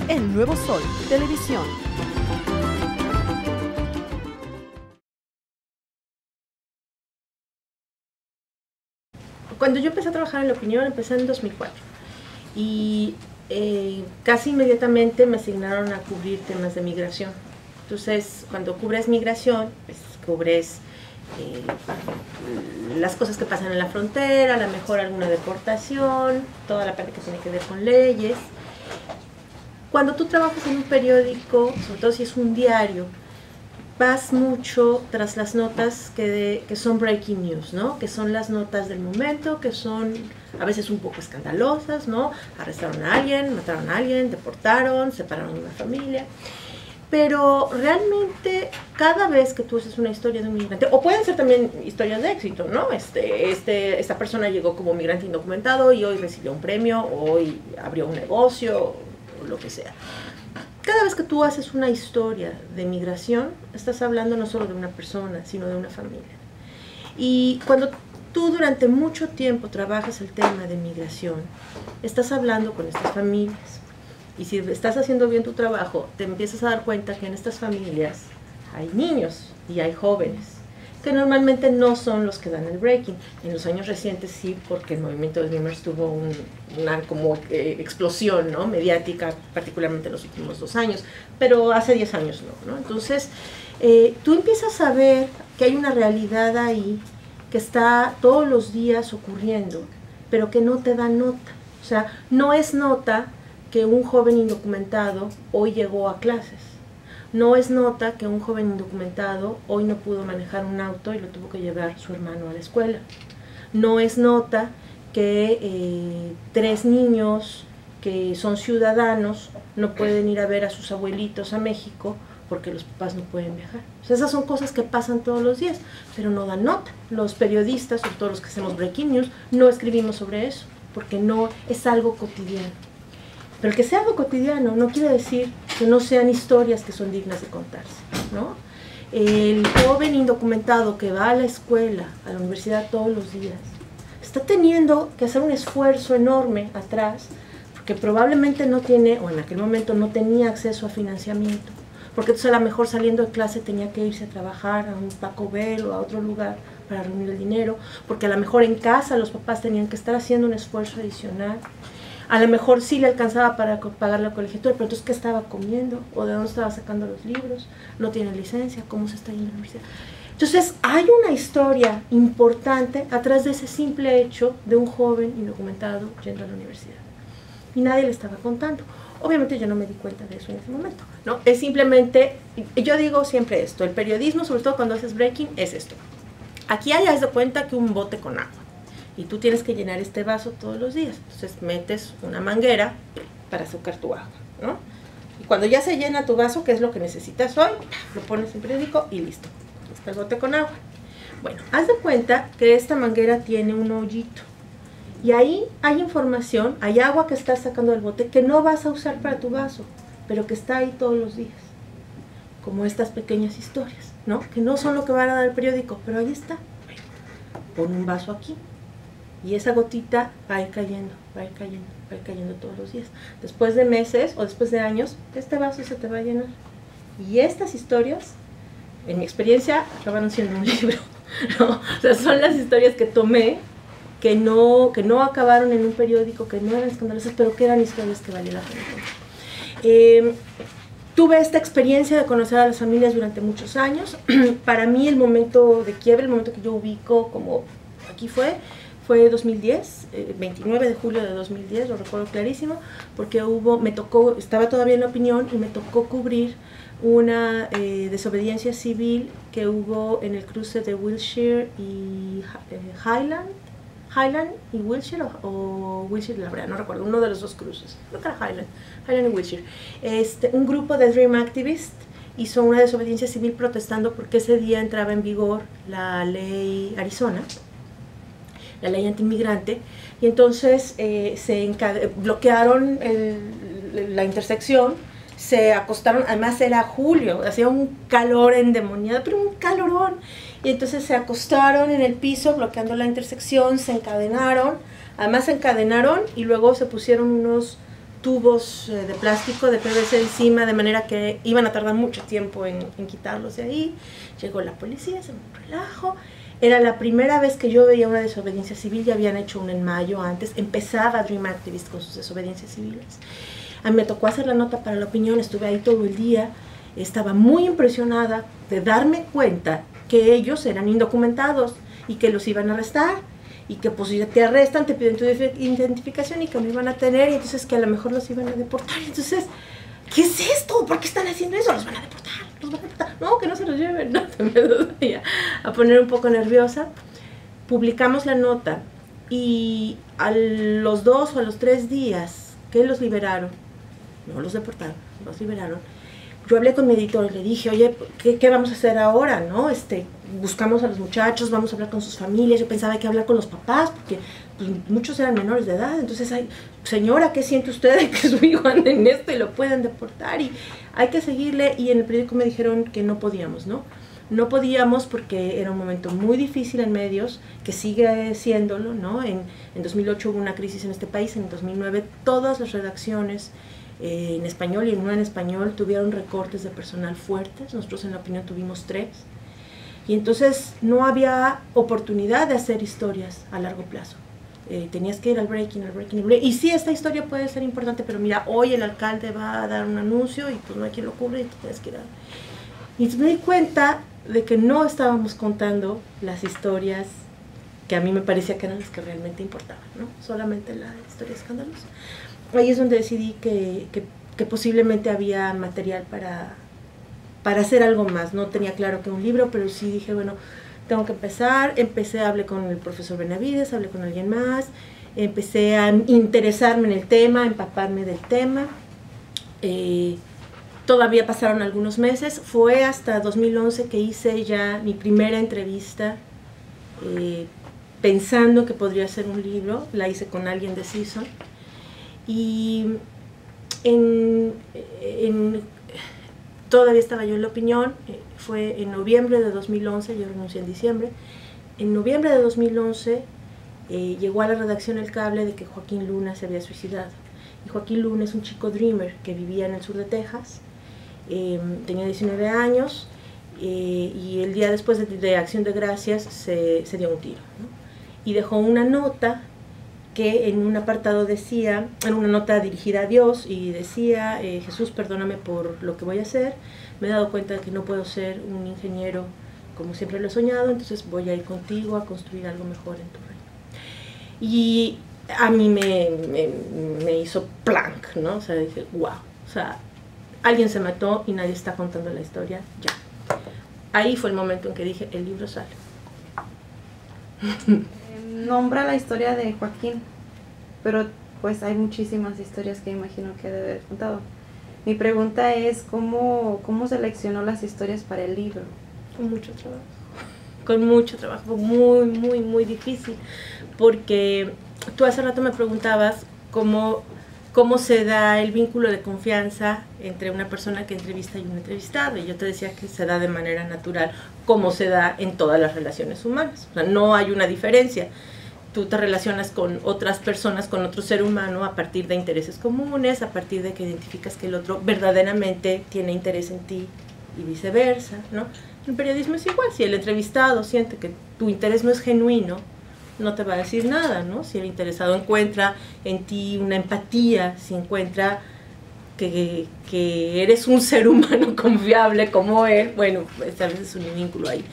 El Nuevo Sol Televisión. Cuando yo empecé a trabajar en La Opinión, empecé en 2004 y casi inmediatamente me asignaron a cubrir temas de migración. Entonces, cuando cubres migración, pues cubres las cosas que pasan en la frontera, a lo mejor alguna deportación, toda la parte que tiene que ver con leyes. Cuando tú trabajas en un periódico, sobre todo si es un diario, vas mucho tras las notas que son breaking news, ¿no? Que son las notas del momento, que son a veces un poco escandalosas, ¿no? Arrestaron a alguien, mataron a alguien, deportaron, separaron a una familia. Pero realmente cada vez que tú haces una historia de un migrante, o pueden ser también historias de éxito, ¿no? Esta persona llegó como migrante indocumentado y hoy recibió un premio, hoy abrió un negocio, o lo que sea. Cada vez que tú haces una historia de migración, estás hablando no solo de una persona, sino de una familia. Y cuando tú durante mucho tiempo trabajas el tema de migración, estás hablando con estas familias. Y si estás haciendo bien tu trabajo, te empiezas a dar cuenta que en estas familias hay niños y hay jóvenes, que normalmente no son los que dan el breaking. En los años recientes sí, porque el movimiento de Dreamers tuvo una explosión, ¿no? Mediática, particularmente en los últimos 2 años, pero hace 10 años no. Entonces, tú empiezas a ver que hay una realidad ahí que está todos los días ocurriendo, pero que no te da nota. O sea, no es nota que un joven indocumentado hoy llegó a clases. No es nota que un joven indocumentado hoy no pudo manejar un auto y lo tuvo que llevar su hermano a la escuela. No es nota que 3 niños que son ciudadanos no pueden ir a ver a sus abuelitos a México porque los papás no pueden viajar. O sea, esas son cosas que pasan todos los días, pero no dan nota. Los periodistas, sobre todo los que hacemos breaking news, no escribimos sobre eso, porque no es algo cotidiano. Pero el que sea algo cotidiano no quiere decir que no sean historias que son dignas de contarse, ¿no? El joven indocumentado que va a la escuela, a la universidad todos los días, está teniendo que hacer un esfuerzo enorme atrás, porque probablemente no tiene, o en aquel momento no tenía acceso a financiamiento, porque entonces a lo mejor saliendo de clase tenía que irse a trabajar a un Taco Bell o a otro lugar para reunir el dinero, porque a lo mejor en casa los papás tenían que estar haciendo un esfuerzo adicional. A lo mejor sí le alcanzaba para pagar la colegiatura, pero entonces ¿qué estaba comiendo? ¿O de dónde estaba sacando los libros? ¿No tiene licencia? ¿Cómo se está yendo a la universidad? Entonces hay una historia importante atrás de ese simple hecho de un joven indocumentado yendo a la universidad. Y nadie le estaba contando. Obviamente yo no me di cuenta de eso en ese momento, ¿no? Es simplemente, yo digo siempre esto, el periodismo, sobre todo cuando haces breaking, es esto. Aquí hayas de cuenta que un bote con agua. Y tú tienes que llenar este vaso todos los días. Entonces metes una manguera para azucar tu agua, ¿no? Y cuando ya se llena tu vaso, que es lo que necesitas hoy, lo pones en periódico y listo. Está el bote con agua. Bueno, haz de cuenta que esta manguera tiene un hoyito. Y ahí hay información, hay agua que estás sacando del bote que no vas a usar para tu vaso, pero que está ahí todos los días. Como estas pequeñas historias, ¿no? Que no son lo que van a dar el periódico, pero ahí está. Pon un vaso aquí. Y esa gotita va a ir cayendo, va a ir cayendo, va a ir cayendo todos los días. Después de meses o después de años, este vaso se te va a llenar. Y estas historias, en mi experiencia, acabaron siendo un libro, ¿no? O sea, son las historias que tomé, que no acabaron en un periódico, que no eran escandalosas, pero que eran historias que valía la pena. Tuve esta experiencia de conocer a las familias durante muchos años. Para mí el momento de quiebre, el momento que yo ubico como aquí fue 2010, 29 de julio de 2010, lo recuerdo clarísimo, porque estaba todavía en La Opinión y me tocó cubrir una desobediencia civil que hubo en el cruce de Wilshire y Highland y Wilshire, o Wilshire y La Brea, no recuerdo, uno de los dos cruces, creo que era Highland y Wilshire. Un grupo de Dream Activists hizo una desobediencia civil protestando porque ese día entraba en vigor la ley Arizona, la ley antiinmigrante, y entonces bloquearon la intersección, se acostaron, además era julio, hacía un calor endemoniado, pero un calorón, y entonces se acostaron en el piso bloqueando la intersección, se encadenaron y luego se pusieron unos tubos de plástico, de PVC encima, de manera que iban a tardar mucho tiempo en quitarlos de ahí. Llegó la policía, se me relajo. Era la primera vez que yo veía una desobediencia civil, ya habían hecho una en mayo antes, empezaba Dream Activist con sus desobediencias civiles. A mí me tocó hacer la nota para La Opinión, estuve ahí todo el día, estaba muy impresionada de darme cuenta que ellos eran indocumentados y que los iban a arrestar, y que pues si te arrestan te piden tu identificación y que no iban a tener, y entonces que a lo mejor los iban a deportar. Entonces, ¿qué es esto? ¿Por qué están haciendo eso? Los van a deportar, los van a deportar. No, que no se los lleven. No, me empecé a poner un poco nerviosa. Publicamos la nota y a los 2 o a los 3 días que los liberaron, no los deportaron, los liberaron, yo hablé con mi editor y le dije, oye, ¿qué vamos a hacer ahora? ¿No? Buscamos a los muchachos, vamos a hablar con sus familias. Yo pensaba que hablar con los papás, porque pues, muchos eran menores de edad. Entonces, señora, ¿qué siente usted de que su hijo ande en esto y lo puedan deportar? Y hay que seguirle. Y en el periódico me dijeron que no podíamos, ¿no? No podíamos porque era un momento muy difícil en medios, que sigue siéndolo, ¿no? En 2008 hubo una crisis en este país, en 2009 todas las redacciones en español y no en español tuvieron recortes de personal fuertes. Nosotros en La Opinión tuvimos 3, y entonces no había oportunidad de hacer historias a largo plazo. Tenías que ir al breaking, y sí, esta historia puede ser importante, pero mira, hoy el alcalde va a dar un anuncio y pues no hay quien lo cubre y tú tienes que ir y entonces me di cuenta de que no estábamos contando las historias que a mí me parecía que eran las que realmente importaban, ¿no? Solamente la historia escandalosa. Ahí es donde decidí que posiblemente había material para hacer algo más. No tenía claro que un libro, pero sí dije, bueno, tengo que empezar. Hablé con el profesor Benavides, hablé con alguien más, empecé a interesarme en el tema, a empaparme del tema. Todavía pasaron algunos meses, fue hasta 2011 que hice ya mi primera entrevista, pensando que podría ser un libro. La hice con alguien de Season. Y todavía estaba yo en La Opinión, fue en noviembre de 2011, yo renuncié en diciembre. En noviembre de 2011 llegó a la redacción el cable de que Joaquín Luna se había suicidado. Y Joaquín Luna es un chico dreamer que vivía en el sur de Texas, tenía 19 años, y el día después de Acción de Gracias se dio un tiro, ¿no? Y dejó una nota que en un apartado decía, en una nota dirigida a Dios, y decía, Jesús, perdóname por lo que voy a hacer, me he dado cuenta de que no puedo ser un ingeniero como siempre lo he soñado, entonces voy a ir contigo a construir algo mejor en tu reino. Y a mí me hizo plank, ¿no? O sea, dije, wow, o sea, alguien se mató y nadie está contando la historia, ya. Ahí fue el momento en que dije, el libro sale. Nombra la historia de Joaquín, pero pues hay muchísimas historias que imagino que debe haber contado. Mi pregunta es, ¿cómo seleccionó las historias para el libro? Con mucho trabajo, fue muy, muy, muy difícil, porque tú hace rato me preguntabas cómo se da el vínculo de confianza entre una persona que entrevista y un entrevistado, y yo te decía que se da de manera natural, como se da en todas las relaciones humanas. O sea, no hay una diferencia. Tú te relacionas con otras personas, con otro ser humano, a partir de intereses comunes, a partir de que identificas que el otro verdaderamente tiene interés en ti y viceversa, ¿no? El periodismo es igual. Si el entrevistado siente que tu interés no es genuino, no te va a decir nada, ¿no? Si el interesado encuentra en ti una empatía, si encuentra que eres un ser humano confiable como él, bueno, pues a veces es un vínculo ahí.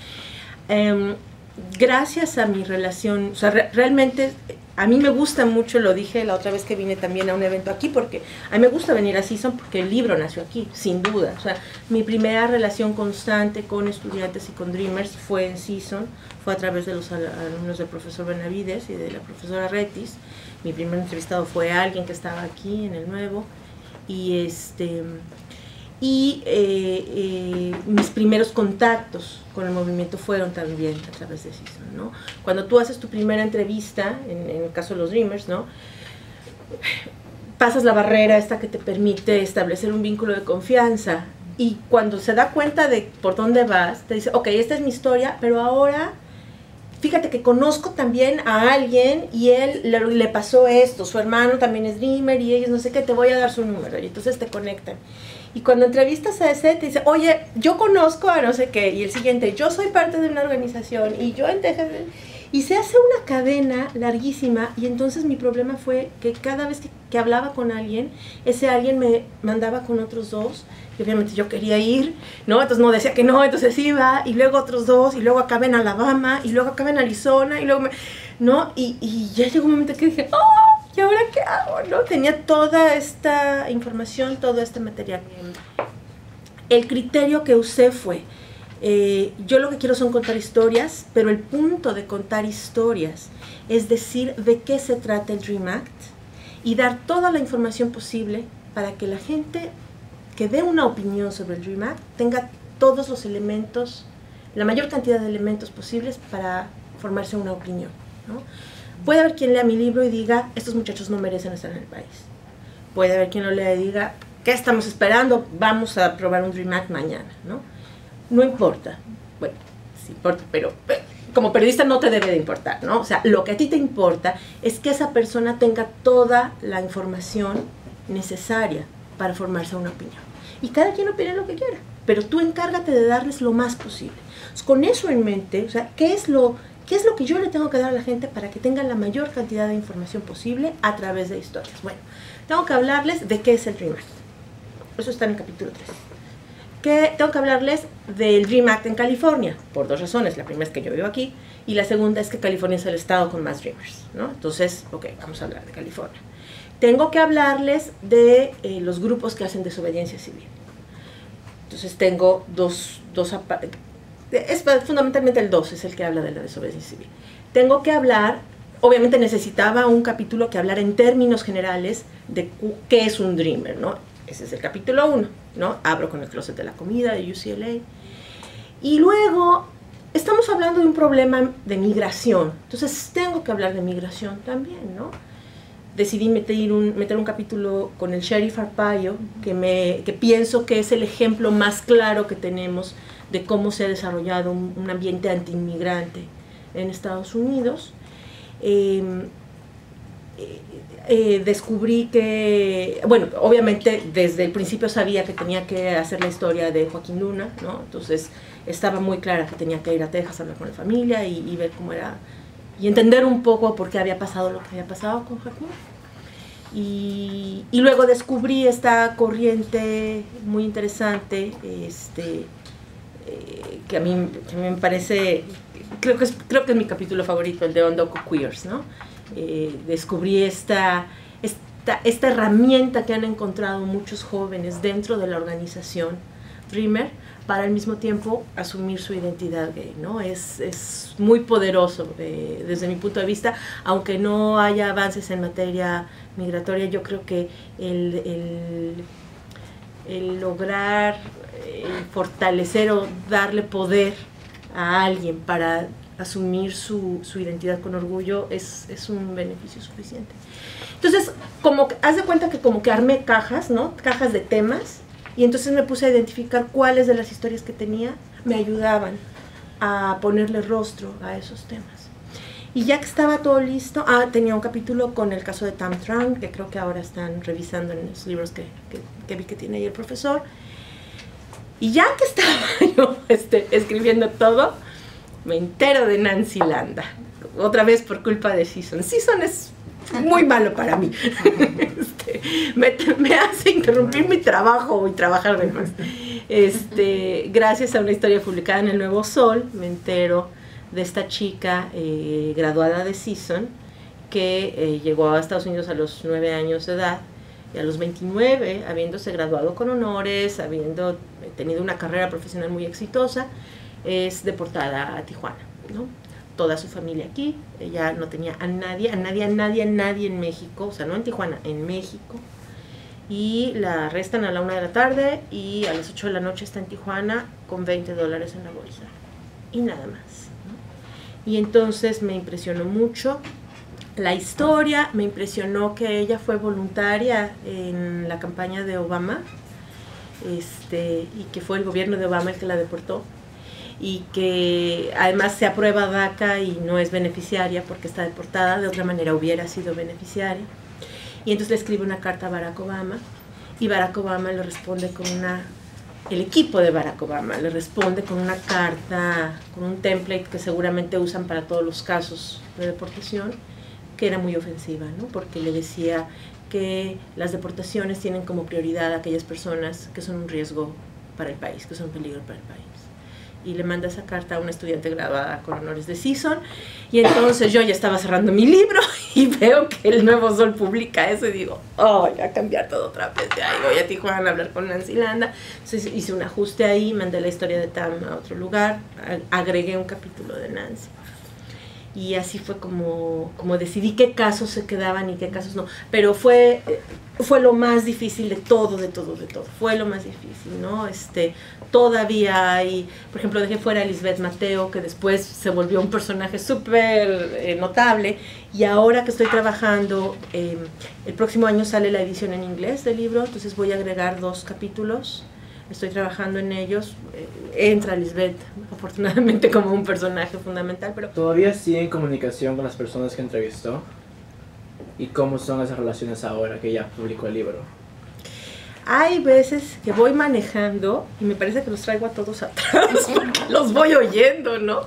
Gracias a mi relación, o sea, realmente a mí me gusta mucho, lo dije la otra vez que vine también a un evento aquí, porque a mí me gusta venir a Season porque el libro nació aquí, sin duda. O sea, mi primera relación constante con estudiantes y con Dreamers fue en Season, fue a través de los alumnos del profesor Benavides y de la profesora Retis. Mi primer entrevistado fue alguien que estaba aquí en el Nuevo, y mis primeros contactos con el movimiento fueron también a través de Season, ¿no? Cuando tú haces tu primera entrevista, en el caso de los Dreamers, ¿no?, pasas la barrera esta que te permite establecer un vínculo de confianza, y cuando se da cuenta de por dónde vas, te dice, ok, esta es mi historia, pero ahora fíjate que conozco también a alguien y él le pasó esto, su hermano también es dreamer y ellos no sé qué, te voy a dar su número y entonces te conectan. Y cuando entrevistas a ese te dice, oye, yo conozco a no sé qué, y el siguiente, yo soy parte de una organización y yo en Texas, y se hace una cadena larguísima. Y entonces mi problema fue que cada vez que hablaba con alguien, ese alguien me mandaba con otros dos, y obviamente yo quería ir, ¿no? Entonces no decía que no, entonces iba, y luego otros dos, y luego acabé en Alabama, y luego acabé en Arizona, y luego, ¿no? Y ya llegó un momento que dije, ¡oh! ¿Y ahora qué hago? ¿No? Tenía toda esta información, todo este material. El criterio que usé fue, yo lo que quiero son contar historias, pero el punto de contar historias es decir de qué se trata el Dream Act y dar toda la información posible para que la gente que dé una opinión sobre el Dream Act tenga todos los elementos, la mayor cantidad de elementos posibles para formarse una opinión, ¿no? Puede haber quien lea mi libro y diga, estos muchachos no merecen estar en el país. Puede haber quien lo lea y diga, ¿qué estamos esperando? Vamos a aprobar un Dream Act mañana, ¿no? No importa. Bueno, sí importa, pero como periodista no te debe de importar, ¿no? O sea, lo que a ti te importa es que esa persona tenga toda la información necesaria para formarse una opinión. Y cada quien opina lo que quiera, pero tú encárgate de darles lo más posible. Entonces, con eso en mente, o sea, ¿qué es lo que yo le tengo que dar a la gente para que tengan la mayor cantidad de información posible a través de historias? Bueno, tengo que hablarles de qué es el Dream Act. Eso está en el capítulo 3. Tengo que hablarles del Dream Act en California, por dos razones. La primera es que yo vivo aquí, y la segunda es que California es el estado con más Dreamers, ¿no? Entonces, ok, vamos a hablar de California. Tengo que hablarles de los grupos que hacen desobediencia civil. Entonces tengo es fundamentalmente el 2, es el que habla de la desobediencia civil. Tengo que hablar, obviamente necesitaba un capítulo que hablara en términos generales de qué es un dreamer, ¿no? Ese es el capítulo 1, ¿no? Abro con el closet de la comida de UCLA. Y luego estamos hablando de un problema de migración, entonces tengo que hablar de migración también, ¿no? Decidí meter un capítulo con el sheriff Arpaio, que pienso que es el ejemplo más claro que tenemos de cómo se ha desarrollado un ambiente anti-inmigrante en Estados Unidos. Descubrí que, bueno, obviamente desde el principio sabía que tenía que hacer la historia de Joaquín Luna, ¿no? Entonces estaba muy clara que tenía que ir a Texas a hablar con la familia y ver cómo era, y entender un poco por qué había pasado lo que había pasado con Joaquín. Y luego descubrí esta corriente muy interesante, que a mí me parece, creo que es mi capítulo favorito, el de Ondoco Queers, ¿no? Descubrí esta herramienta que han encontrado muchos jóvenes dentro de la organización Dreamer para al mismo tiempo asumir su identidad gay, ¿no? Es muy poderoso desde mi punto de vista, aunque no haya avances en materia migratoria. Yo creo que el lograr fortalecer o darle poder a alguien para asumir su identidad con orgullo es un beneficio suficiente. Entonces, como haz de cuenta que como que armé cajas, ¿no? Cajas de temas, y entonces me puse a identificar cuáles de las historias que tenía me ayudaban a ponerle rostro a esos temas. Y ya que estaba todo listo, tenía un capítulo con el caso de Tam Trang, que creo que ahora están revisando en los libros que vi que tiene ahí el profesor. Y ya que estaba yo escribiendo todo, me entero de Nancy Landa, otra vez por culpa de Season. Season es muy malo para mí. Me hace interrumpir mi trabajo y trabajar de más. Gracias a una historia publicada en El Nuevo Sol, me entero de esta chica graduada de Season que llegó a Estados Unidos a los 9 años de edad, y a los 29, habiéndose graduado con honores, habiendo tenido una carrera profesional muy exitosa, es deportada a Tijuana, ¿no? Toda su familia aquí, ella no tenía a nadie en México, o sea, no en Tijuana, en México, y la arrestan a la 1 de la tarde y a las 8 de la noche está en Tijuana con $20 en la bolsa y nada más, ¿no? Y entonces me impresionó mucho la historia, me impresionó que ella fue voluntaria en la campaña de Obama, y que fue el gobierno de Obama el que la deportó. y que además se aprueba DACA y no es beneficiaria porque está deportada, de otra manera hubiera sido beneficiaria. Y entonces le escribe una carta a Barack Obama y Barack Obama le responde con el equipo de Barack Obama le responde con una carta, con un template que seguramente usan para todos los casos de deportación, que era muy ofensiva, ¿no? Porque le decía que las deportaciones tienen como prioridad a aquellas personas que son un riesgo para el país, que son un peligro para el país. Y le manda esa carta a una estudiante graduada con honores de Season, y entonces yo ya estaba cerrando mi libro y veo que el Nuevo Sol publica eso y digo, oh, voy a cambiar todo otra vez, ya voy a Tijuana a hablar con Nancy Landa. Entonces hice un ajuste ahí, mandé la historia de Tam a otro lugar, agregué un capítulo de Nancy. Y así fue como decidí qué casos se quedaban y qué casos no. Pero fue lo más difícil de todo. Fue lo más difícil, ¿no? Todavía hay, por ejemplo, dejé fuera a Lisbeth Mateo, que después se volvió un personaje súper notable. Y ahora que estoy trabajando, el próximo año sale la edición en inglés del libro, entonces voy a agregar 2 capítulos. Estoy trabajando en ellos. Entra Lisbeth, afortunadamente, como un personaje fundamental, pero... ¿Todavía sigue en comunicación con las personas que entrevistó? ¿Y cómo son esas relaciones ahora que ya publicó el libro? Hay veces que voy manejando y me parece que los traigo a todos atrás porque los voy oyendo, ¿no?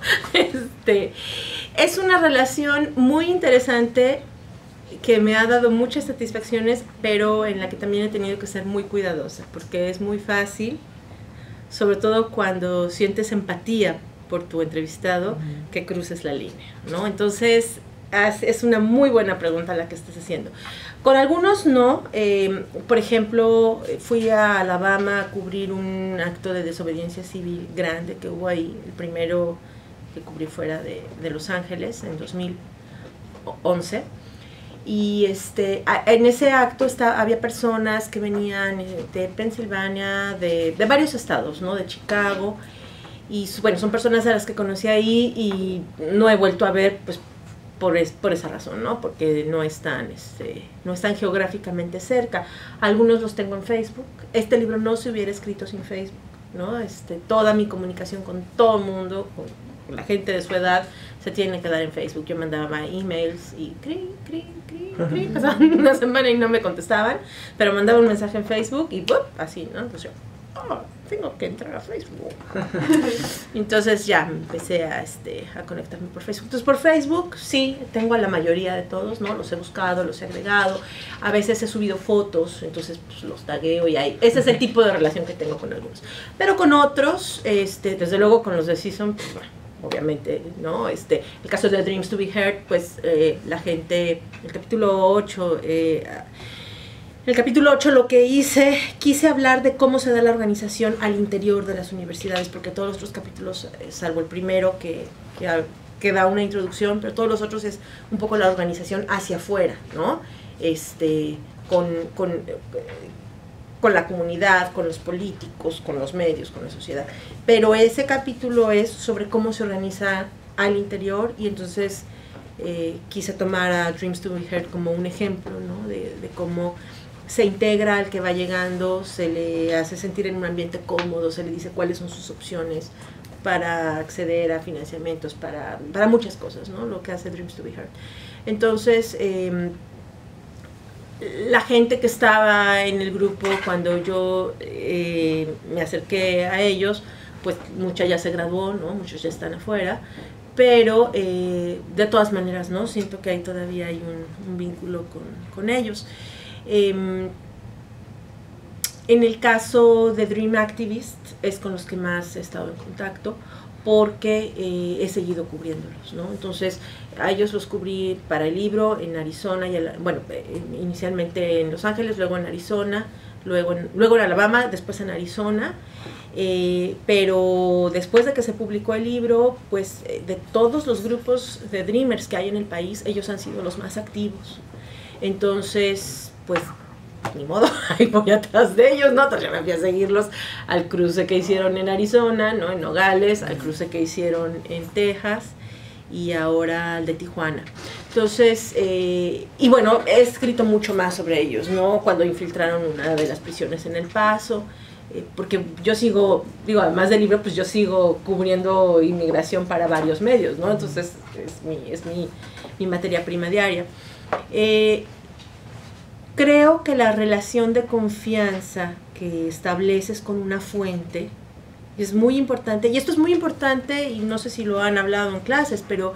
Es una relación muy interesante que me ha dado muchas satisfacciones, pero en la que también he tenido que ser muy cuidadosa, porque es muy fácil, sobre todo cuando sientes empatía por tu entrevistado, que cruces la línea, ¿no? Entonces, es una muy buena pregunta la que estás haciendo. Con algunos no. Por ejemplo, fui a Alabama a cubrir un acto de desobediencia civil grande que hubo ahí, el primero que cubrí fuera de Los Ángeles en 2011. Y en ese acto había personas que venían de Pensilvania, de varios estados, ¿no? De Chicago. Y bueno, son personas a las que conocí ahí y no he vuelto a ver, pues, por esa razón, ¿no? Porque no están geográficamente cerca. Algunos los tengo en Facebook. Este libro no se hubiera escrito sin Facebook, ¿no? Toda mi comunicación con todo el mundo, con la gente de su edad, se tiene que dar en Facebook. Yo mandaba emails y pasaban una semana y no me contestaban, pero mandaba un mensaje en Facebook y ¡pum! Así, ¿no? Entonces yo, tengo que entrar a Facebook. Entonces ya empecé a conectarme por Facebook. Entonces por Facebook sí, tengo a la mayoría de todos, ¿no? Los he buscado, los he agregado. A veces he subido fotos, entonces pues, los tagueo y ahí. Ese es el tipo de relación que tengo con algunos. Pero con otros, desde luego con los de Season, pues, bueno, obviamente, ¿no? El caso de Dreams to be Heard, pues la gente, el capítulo 8, lo que quise hablar de cómo se da la organización al interior de las universidades, porque todos los otros capítulos, salvo el primero que da una introducción, pero todos los otros es un poco la organización hacia afuera, ¿no? Con la comunidad, con los políticos, con los medios, con la sociedad. Pero ese capítulo es sobre cómo se organiza al interior y entonces quise tomar a Dreams to be Heard como un ejemplo, ¿no? de cómo se integra al que va llegando, se le hace sentir en un ambiente cómodo, se le dice cuáles son sus opciones para acceder a financiamientos, para muchas cosas, ¿no? Lo que hace Dreams to be Heard. Entonces, la gente que estaba en el grupo cuando yo me acerqué a ellos, pues mucha ya se graduó, ¿no? Muchos ya están afuera, pero de todas maneras, ¿no? Siento que ahí todavía hay un vínculo con ellos. En el caso de Dream Activist es con los que más he estado en contacto porque he seguido cubriéndolos, ¿no? Entonces a ellos los cubrí para el libro en Arizona, inicialmente en Los Ángeles, luego en Arizona, luego en Alabama, después en Arizona, pero después de que se publicó el libro, pues de todos los grupos de Dreamers que hay en el país, ellos han sido los más activos. Entonces, pues, ni modo, ahí voy atrás de ellos, ¿no? Entonces ya me fui a seguirlos al cruce que hicieron en Arizona, ¿no? En Nogales, al cruce que hicieron en Texas, y ahora el de Tijuana. Entonces, y bueno, he escrito mucho más sobre ellos, ¿no? Cuando infiltraron una de las prisiones en El Paso, porque yo sigo, digo, además del libro, pues yo sigo cubriendo inmigración para varios medios, ¿no? Entonces, es mi materia prima diaria. Creo que la relación de confianza que estableces con una fuente es muy importante, y esto es muy importante, y no sé si lo han hablado en clases, pero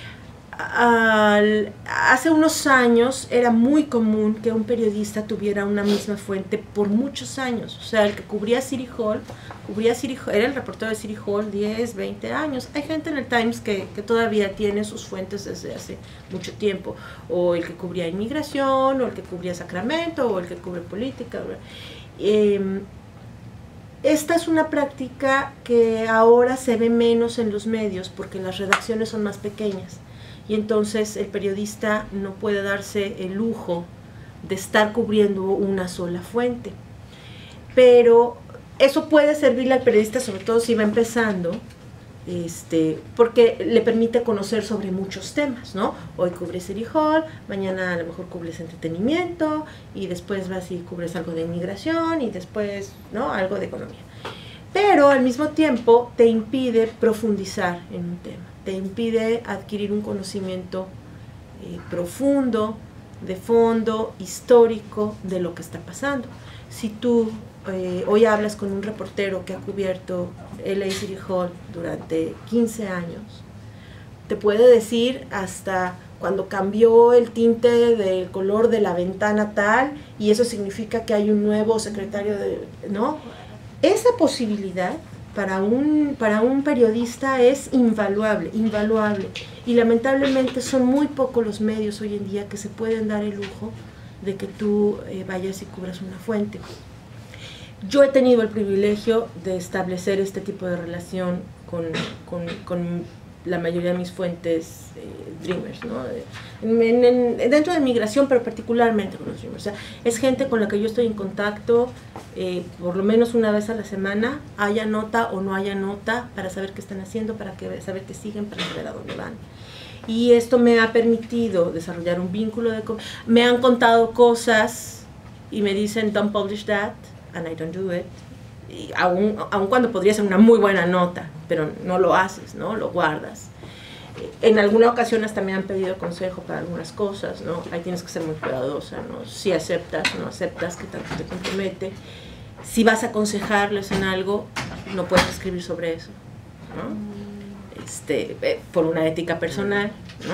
hace unos años era muy común que un periodista tuviera una misma fuente por muchos años. O sea, el que cubría City Hall, era el reportero de City Hall 10, 20 años. Hay gente en el Times que todavía tiene sus fuentes desde hace mucho tiempo. O el que cubría inmigración, o el que cubría Sacramento, o el que cubre política. Esta es una práctica que ahora se ve menos en los medios porque las redacciones son más pequeñas. Y entonces el periodista no puede darse el lujo de estar cubriendo una sola fuente. Pero eso puede servirle al periodista, sobre todo si va empezando, porque le permite conocer sobre muchos temas, ¿no? Hoy cubres City Hall, mañana a lo mejor cubres entretenimiento, y después vas y cubres algo de inmigración, y después, ¿no?, algo de economía. Pero al mismo tiempo te impide profundizar en un tema, te impide adquirir un conocimiento profundo, de fondo, histórico, de lo que está pasando. Si tú hoy hablas con un reportero que ha cubierto LA City Hall durante 15 años, te puede decir hasta cuando cambió el tinte del color de la ventana tal, y eso significa que hay un nuevo secretario ¿no? Esa posibilidad para un periodista es invaluable, y lamentablemente son muy pocos los medios hoy en día que se pueden dar el lujo de que tú vayas y cubras una fuente. Yo he tenido el privilegio de establecer este tipo de relación con la mayoría de mis fuentes Dreamers, ¿no? Dentro de migración, pero particularmente con los Dreamers. O sea, es gente con la que yo estoy en contacto por lo menos una vez a la semana, haya nota o no haya nota, para saber qué están haciendo, saber qué siguen, para saber a dónde van. Y esto me ha permitido desarrollar un vínculo me han contado cosas y me dicen, don't publish that, and I don't do it. Y aun cuando podría ser una muy buena nota, pero no lo haces, ¿no? Lo guardas. En alguna ocasión hasta me han pedido consejo para algunas cosas, ¿no? Ahí tienes que ser muy cuidadosa, ¿no? Si aceptas, no aceptas, qué tanto te compromete. Si vas a aconsejarles en algo, no puedes escribir sobre eso, ¿no? Por una ética personal, ¿no?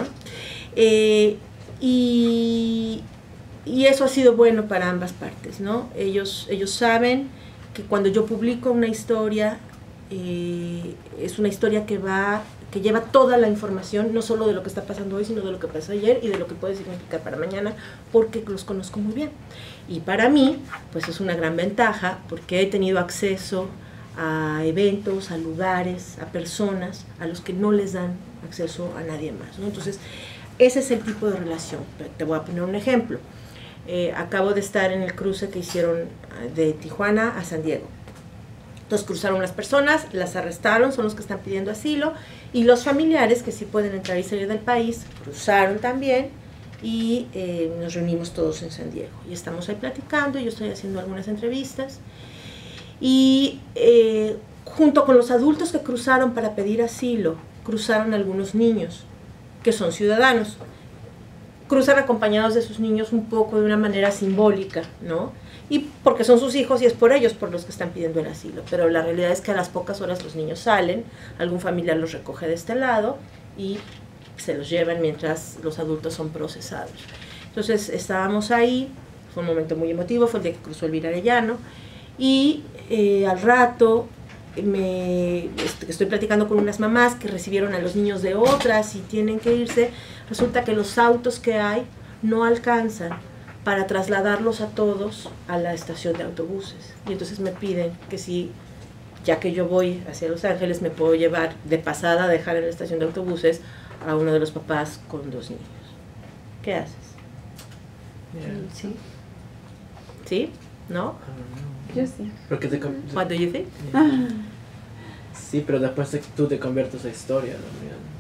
Y eso ha sido bueno para ambas partes, ¿no? Ellos saben que cuando yo publico una historia, es una historia que lleva toda la información, no solo de lo que está pasando hoy, sino de lo que pasó ayer y de lo que puede significar para mañana, porque los conozco muy bien. Y para mí, pues es una gran ventaja, porque he tenido acceso a eventos, a lugares, a personas a los que no les dan acceso a nadie más, ¿no? Entonces, ese es el tipo de relación. Te voy a poner un ejemplo. Acabo de estar en el cruce que hicieron de Tijuana a San Diego. Entonces cruzaron las personas, las arrestaron, son los que están pidiendo asilo, y los familiares, que sí pueden entrar y salir del país, cruzaron también, y nos reunimos todos en San Diego. Y estamos ahí platicando, yo estoy haciendo algunas entrevistas, y junto con los adultos que cruzaron para pedir asilo, cruzaron algunos niños que son ciudadanos. Cruzan acompañados de sus niños un poco de una manera simbólica, ¿no? Y porque son sus hijos y es por ellos por los que están pidiendo el asilo. Pero la realidad es que a las pocas horas los niños salen, algún familiar los recoge de este lado y se los llevan mientras los adultos son procesados. Entonces estábamos ahí, fue un momento muy emotivo, fue el día que cruzó Elvira Arellano, y al rato estoy platicando con unas mamás que recibieron a los niños de otras y tienen que irse. Resulta que los autos que hay no alcanzan para trasladarlos a todos a la estación de autobuses. Y entonces me piden que si, ya que yo voy hacia Los Ángeles, me puedo llevar de pasada a dejar en la estación de autobuses a uno de los papás con 2 niños. ¿Qué haces? ¿Sí? ¿Sí? ¿No? Yo sí. What do you think? Sí, pero después tú te conviertes a historia también.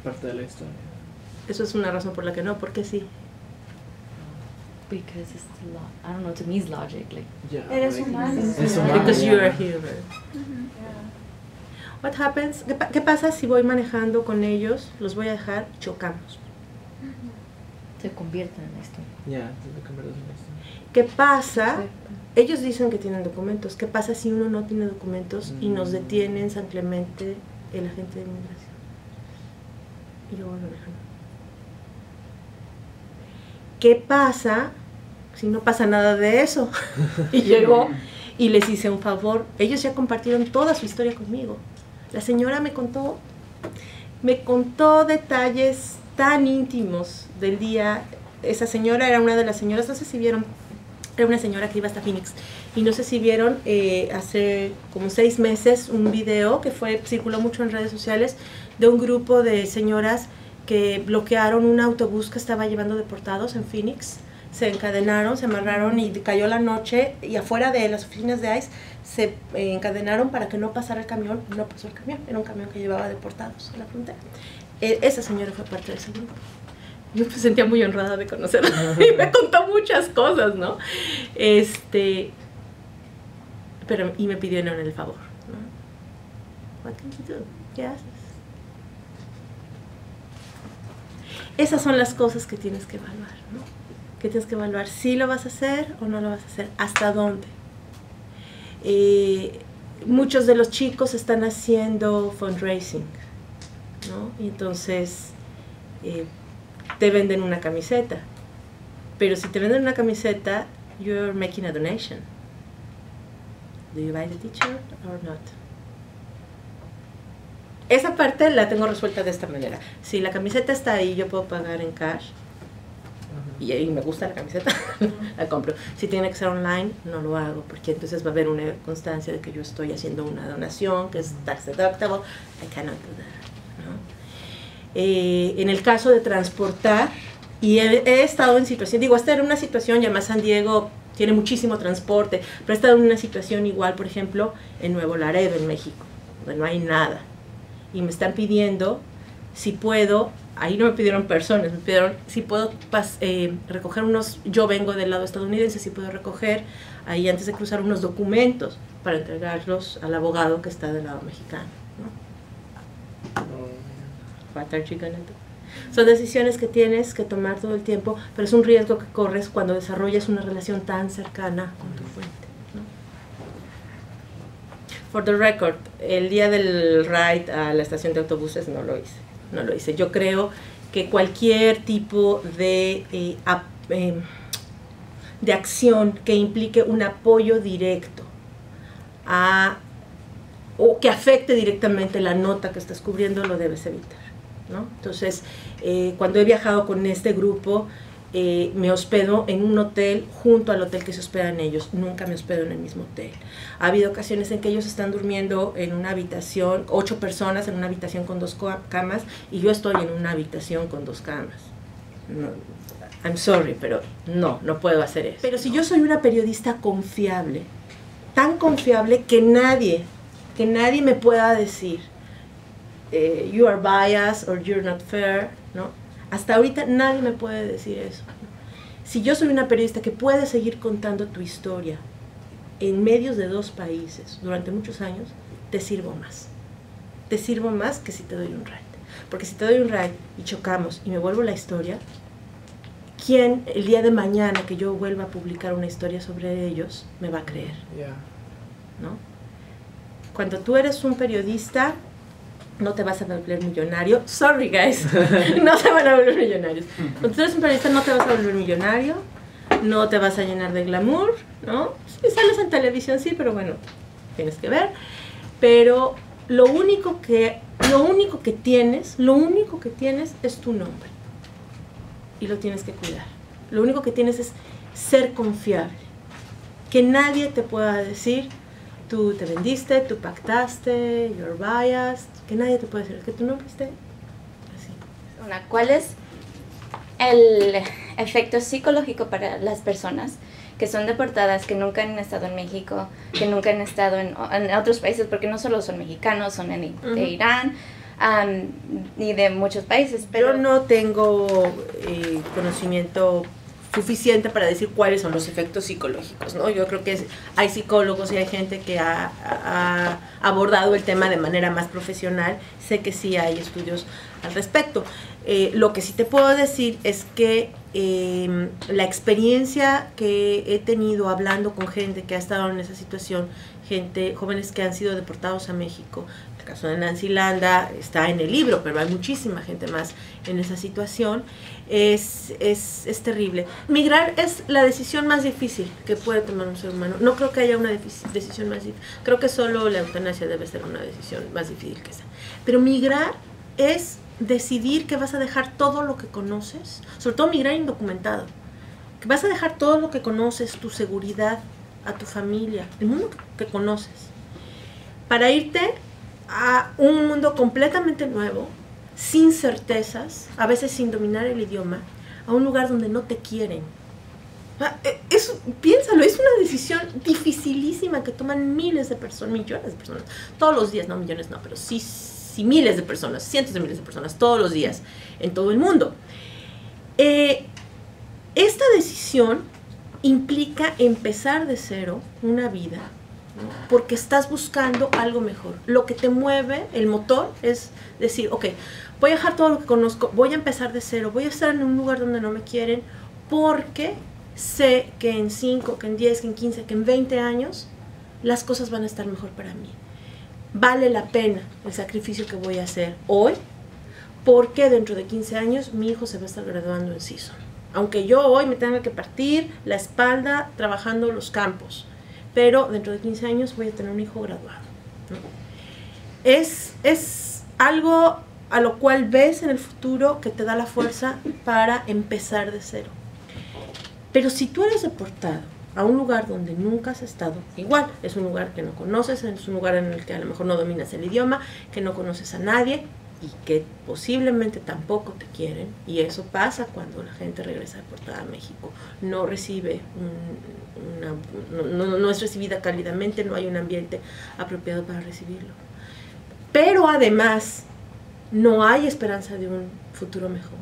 parte de la historia. Eso es una razón por la que no, porque sí. Because it's I don't know, to me it's logic, like Yeah, Eres like, humano. es humano, Because yeah. you're a human. What happens? ¿Qué pasa si voy manejando con ellos? Los voy a dejar, chocamos. se convierten en esto. Ya, te conviertes en esto. ¿Qué pasa? Ellos dicen que tienen documentos. ¿Qué pasa si uno no tiene documentos y nos detiene en San Clemente el agente de inmigración? Y yo voy manejando. ¿Qué pasa si no pasa nada de eso? Y llegó y les hice un favor. Ellos ya compartieron toda su historia conmigo. La señora me contó detalles tan íntimos del día. Esa señora era una de las señoras, no sé si vieron, era una señora que iba hasta Phoenix. Y no sé si vieron hace como 6 meses un video que circuló mucho en redes sociales de un grupo de señoras que bloquearon un autobús que estaba llevando deportados en Phoenix. Se encadenaron, se amarraron y cayó la noche y afuera de las oficinas de ICE se encadenaron para que no pasara el camión. No pasó el camión, era un camión que llevaba deportados a la frontera. Esa señora fue parte de ese grupo. Yo me sentía muy honrada de conocerla y me contó muchas cosas, ¿no? Pero, y me pidieron el favor, ¿no? What can you do? ¿Qué haces? Esas son las cosas que tienes que evaluar, ¿no? Que tienes que evaluar si lo vas a hacer o no lo vas a hacer, hasta dónde. Muchos de los chicos están haciendo fundraising, ¿no? Y entonces te venden una camiseta, pero si te venden una camiseta, you're making a donation. Do you buy the t-shirt or not? Esa parte la tengo resuelta de esta manera. Si la camiseta está ahí, yo puedo pagar en cash. Y me gusta la camiseta, la compro. Si tiene que ser online, no lo hago, porque entonces va a haber una constancia de que yo estoy haciendo una donación, que es tax deductible. I cannot do that, ¿no? En el caso de transportar, y he estado en situación, esta era una situación, ya más San Diego tiene muchísimo transporte, pero he estado en una situación igual, por ejemplo, en Nuevo Laredo, en México, donde no hay nada. Y me están pidiendo si puedo, ahí no me pidieron personas, me pidieron si puedo recoger yo vengo del lado estadounidense, si puedo recoger ahí antes de cruzar unos documentos para entregarlos al abogado que está del lado mexicano, ¿no? What are you gonna do? Son decisiones que tienes que tomar todo el tiempo, pero es un riesgo que corres cuando desarrollas una relación tan cercana con tu fuente, ¿no? For the record, el día del ride a la estación de autobuses no lo hice. Yo creo que cualquier tipo de acción que implique un apoyo directo o que afecte directamente la nota que estás cubriendo, lo debes evitar, ¿no? Entonces, cuando he viajado con este grupo, me hospedo en un hotel junto al hotel que se hospedan ellos. Nunca me hospedo en el mismo hotel. Ha habido ocasiones en que ellos están durmiendo en una habitación, 8 personas en una habitación con 2 camas, y yo estoy en una habitación con 2 camas. No, I'm sorry, pero no puedo hacer eso. Pero si yo soy una periodista confiable, tan confiable que nadie me pueda decir you are biased or you're not fair, ¿no? Hasta ahorita nadie me puede decir eso. Si yo soy una periodista que puede seguir contando tu historia en medios de 2 países durante muchos años, te sirvo más. Te sirvo más que si te doy un ride. Porque si te doy un ride y chocamos y me vuelvo la historia, ¿quién el día de mañana que yo vuelva a publicar una historia sobre ellos me va a creer? ¿No? Cuando tú eres un periodista, no te vas a volver millonario. Sorry, guys. No se van a volver millonarios. Cuando tú eres un periodista, no te vas a volver millonario. No te vas a llenar de glamour, ¿no? Si sales en televisión, sí, pero bueno, tienes que ver. Pero lo único que tienes es tu nombre. Y lo tienes que cuidar. Lo único que tienes es ser confiable. Que nadie te pueda decir, tú te vendiste, tú pactaste, you're biased, que nadie te puede decir, que tu nombre esté así. ¿Cuál es el efecto psicológico para las personas que son deportadas, que nunca han estado en México, que nunca han estado en otros países, porque no solo son mexicanos, son de Irán, y de muchos países. Pero Yo no tengo conocimiento suficiente para decir cuáles son los efectos psicológicos, ¿no? Yo creo que hay psicólogos y hay gente que ha abordado el tema de manera más profesional. Sé que sí hay estudios al respecto. Lo que sí te puedo decir es que la experiencia que he tenido hablando con gente que ha estado en esa situación, jóvenes que han sido deportados a México, el caso de Nancy Landa está en el libro, pero hay muchísima gente más en esa situación, es terrible. Migrar es la decisión más difícil que puede tomar un ser humano. No creo que haya una decisión más difícil. Creo que solo la eutanasia debe ser una decisión más difícil que esa. Pero migrar es decidir que vas a dejar todo lo que conoces, sobre todo migrar indocumentado, que vas a dejar todo lo que conoces, tu seguridad, a tu familia, el mundo que conoces, para irte a un mundo completamente nuevo, sin certezas, a veces sin dominar el idioma, a un lugar donde no te quieren. Piénsalo, es una decisión dificilísima que toman miles de personas, millones de personas, todos los días, no millones, no, pero sí miles de personas, cientos de miles de personas, todos los días, en todo el mundo. Esta decisión implica empezar de cero una vida, ¿no? Porque estás buscando algo mejor. Lo que te mueve, el motor, es decir, ok, voy a dejar todo lo que conozco, voy a empezar de cero, voy a estar en un lugar donde no me quieren, porque sé que en 5, que en 10, que en 15, que en 20 años, las cosas van a estar mejor para mí. Vale la pena el sacrificio que voy a hacer hoy, porque dentro de 15 años mi hijo se va a estar graduando en CISO. Aunque yo hoy me tenga que partir la espalda trabajando los campos, pero dentro de 15 años voy a tener un hijo graduado, ¿no? Es algo a lo cual ves en el futuro que te da la fuerza para empezar de cero. Pero si tú eres deportado a un lugar donde nunca has estado, igual, es un lugar que no conoces, es un lugar en el que a lo mejor no dominas el idioma, que no conoces a nadie y que posiblemente tampoco te quieren, y eso pasa cuando la gente regresa deportada a México, no recibe no es recibida cálidamente, no hay un ambiente apropiado para recibirlo. Pero además, no hay esperanza de un futuro mejor.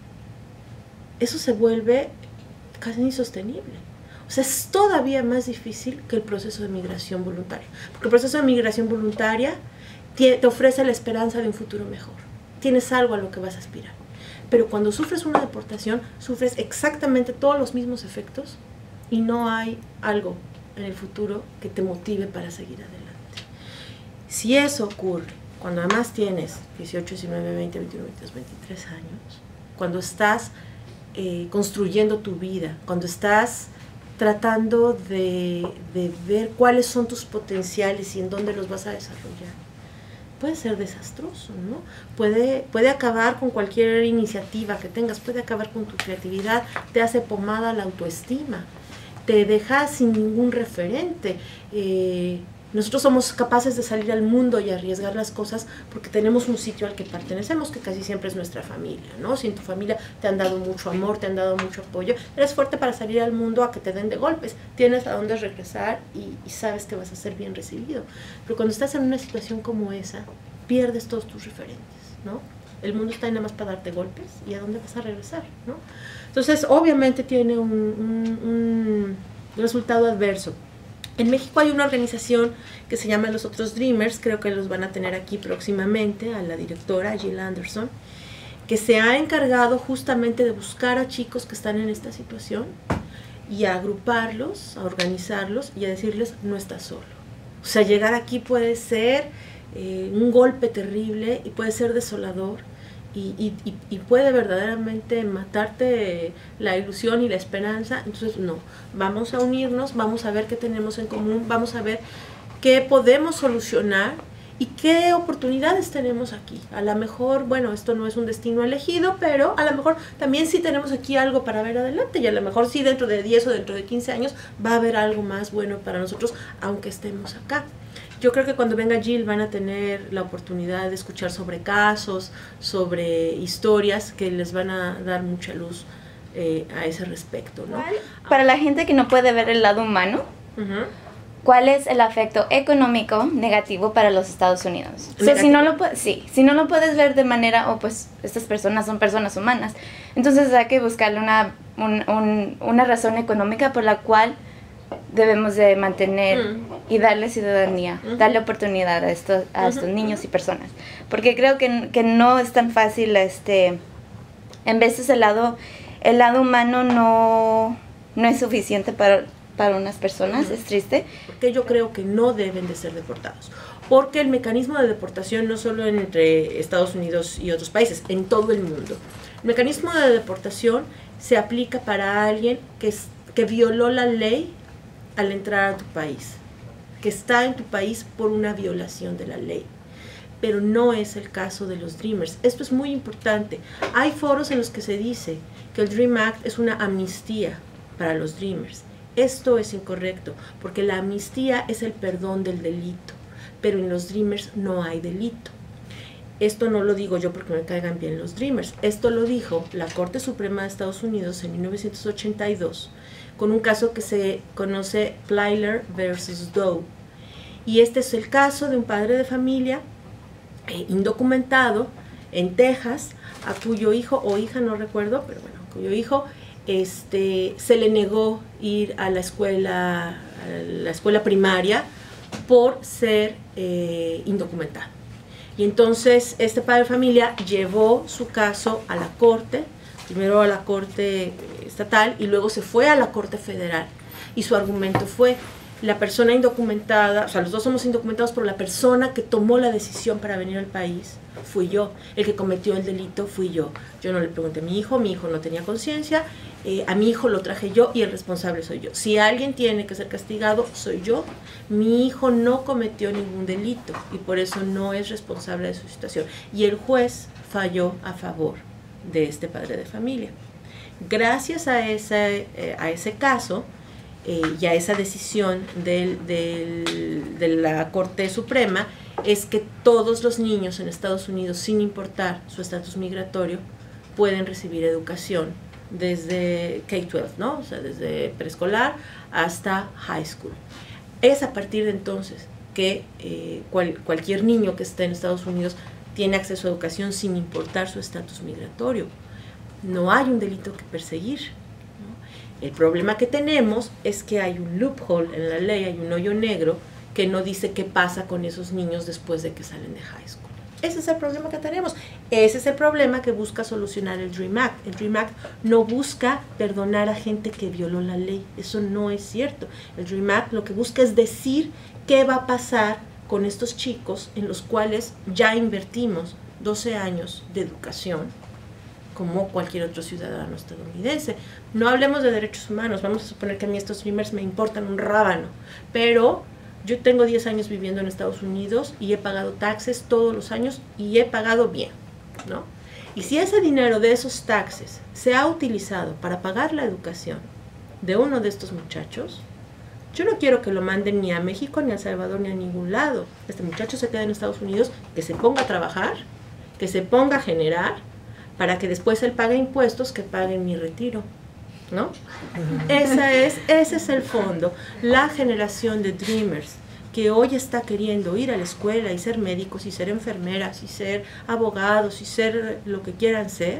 Eso se vuelve casi insostenible. O sea, es todavía más difícil que el proceso de migración voluntaria. Porque el proceso de migración voluntaria te ofrece la esperanza de un futuro mejor. Tienes algo a lo que vas a aspirar. Pero cuando sufres una deportación, sufres exactamente todos los mismos efectos y no hay algo en el futuro que te motive para seguir adelante. Si eso ocurre, cuando además tienes 18, 19, 20, 21, 22, 23 años, cuando estás construyendo tu vida, cuando estás tratando de ver cuáles son tus potenciales y en dónde los vas a desarrollar, puede ser desastroso, ¿no? Puede acabar con cualquier iniciativa que tengas, puede acabar con tu creatividad, te hace pomada la autoestima, te deja sin ningún referente. Nosotros somos capaces de salir al mundo y arriesgar las cosas porque tenemos un sitio al que pertenecemos, que casi siempre es nuestra familia, ¿no? Si en tu familia te han dado mucho amor, te han dado mucho apoyo, eres fuerte para salir al mundo a que te den de golpes, tienes a dónde regresar y sabes que vas a ser bien recibido. Pero cuando estás en una situación como esa, pierdes todos tus referentes, ¿no? El mundo está ahí nada más para darte golpes, ¿y a dónde vas a regresar, no? Entonces, obviamente tiene un resultado adverso. En México hay una organización que se llama Los Otros Dreamers, creo que los van a tener aquí próximamente, a la directora Jill Anderson, que se ha encargado justamente de buscar a chicos que están en esta situación y a agruparlos, a organizarlos y a decirles, no estás solo. O sea, llegar aquí puede ser un golpe terrible y puede ser desolador y puede verdaderamente matarte la ilusión y la esperanza. Entonces, no, vamos a unirnos, vamos a ver qué tenemos en común, vamos a ver qué podemos solucionar y qué oportunidades tenemos aquí. A lo mejor, bueno, esto no es un destino elegido, pero a lo mejor también sí tenemos aquí algo para ver adelante, y a lo mejor sí dentro de 10 o dentro de 15 años va a haber algo más bueno para nosotros, aunque estemos acá. Yo creo que cuando venga Jill van a tener la oportunidad de escuchar sobre casos, sobre historias que les van a dar mucha luz a ese respecto, ¿no? Para la gente que no puede ver el lado humano, ¿cuál es el efecto económico negativo para los Estados Unidos? O sea, si no lo puedes ver de manera, pues estas personas son personas humanas, entonces hay que buscarle una razón económica por la cual debemos de mantener y darle ciudadanía, darle oportunidad a estos niños y personas. Porque creo que no es tan fácil, en veces el lado humano no es suficiente para unas personas, es triste. Porque yo creo que no deben de ser deportados. Porque el mecanismo de deportación no solo entre Estados Unidos y otros países, en todo el mundo. El mecanismo de deportación se aplica para alguien que violó la ley al entrar a tu país, que está en tu país por una violación de la ley. Pero no es el caso de los Dreamers. Esto es muy importante. Hay foros en los que se dice que el Dream Act es una amnistía para los Dreamers. Esto es incorrecto, porque la amnistía es el perdón del delito, pero en los Dreamers no hay delito. Esto no lo digo yo porque me caigan bien los Dreamers. Esto lo dijo la Corte Suprema de Estados Unidos en 1982, con un caso que se conoce Plyler versus Doe. Y este es el caso de un padre de familia indocumentado en Texas, a cuyo hijo o hija, no recuerdo, pero bueno, cuyo hijo se le negó ir a la escuela primaria por ser indocumentado. Y entonces este padre de familia llevó su caso a la corte, primero a la corte estatal y luego se fue a la corte federal. Y su argumento fue: la persona indocumentada, o sea, los dos somos indocumentados, pero la persona que tomó la decisión para venir al país fui yo. El que cometió el delito fui yo. Yo no le pregunté a mi hijo no tenía conciencia, a mi hijo lo traje yo y el responsable soy yo. Si alguien tiene que ser castigado, soy yo. Mi hijo no cometió ningún delito y por eso no es responsable de su situación. Y el juez falló a favor de este padre de familia. Gracias a ese caso, y a esa decisión de la Corte Suprema, es que todos los niños en Estados Unidos, sin importar su estatus migratorio, pueden recibir educación desde K-12, ¿no? O sea, desde preescolar hasta high school. Es a partir de entonces que cualquier niño que esté en Estados Unidos tiene acceso a educación sin importar su estatus migratorio. No hay un delito que perseguir. El problema que tenemos es que hay un loophole en la ley, hay un hoyo negro que no dice qué pasa con esos niños después de que salen de high school. Ese es el problema que tenemos. Ese es el problema que busca solucionar el Dream Act. El Dream Act no busca perdonar a gente que violó la ley. Eso no es cierto. El Dream Act lo que busca es decir qué va a pasar con estos chicos en los cuales ya invertimos 12 años de educación, como cualquier otro ciudadano estadounidense. No hablemos de derechos humanos, vamos a suponer que a mí estos Dreamers me importan un rábano, pero yo tengo 10 años viviendo en Estados Unidos y he pagado taxes todos los años y he pagado bien, ¿no? Y si ese dinero de esos taxes se ha utilizado para pagar la educación de uno de estos muchachos, yo no quiero que lo manden ni a México, ni a El Salvador, ni a ningún lado. Este muchacho se queda en Estados Unidos, que se ponga a trabajar, que se ponga a generar, para que después él pague impuestos, que paguen mi retiro, ¿no? Ese es el fondo. La generación de Dreamers que hoy está queriendo ir a la escuela y ser médicos y ser enfermeras y ser abogados y ser lo que quieran ser,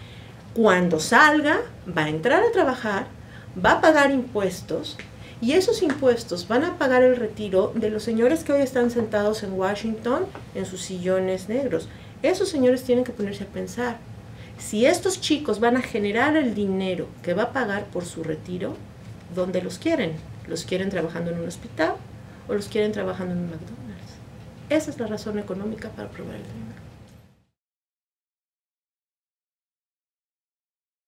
cuando salga va a entrar a trabajar, va a pagar impuestos y esos impuestos van a pagar el retiro de los señores que hoy están sentados en Washington en sus sillones negros. Esos señores tienen que ponerse a pensar: si estos chicos van a generar el dinero que va a pagar por su retiro, ¿dónde los quieren? ¿Los quieren trabajando en un hospital o los quieren trabajando en un McDonald's? Esa es la razón económica para probar el dinero.